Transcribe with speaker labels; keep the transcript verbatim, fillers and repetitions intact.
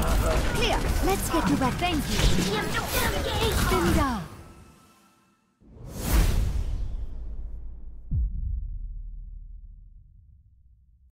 Speaker 1: Clear. Let's get you back. Thank you. Spin down.